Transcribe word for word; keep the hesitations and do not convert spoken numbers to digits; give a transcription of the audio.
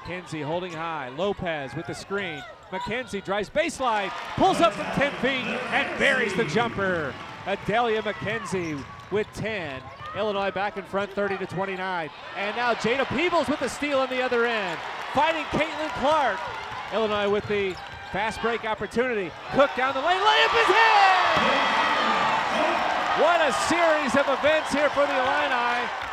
McKenzie holding high. Lopez with the screen. McKenzie drives baseline, pulls up from ten feet, and buries the jumper. Adalia McKenzie with ten. Illinois back in front, thirty to twenty-nine. And now Jada Peebles with the steal on the other end, fighting Caitlin Clark. Illinois with the fast break opportunity. Cook down the lane, layup is in! What a series of events here for the Illini.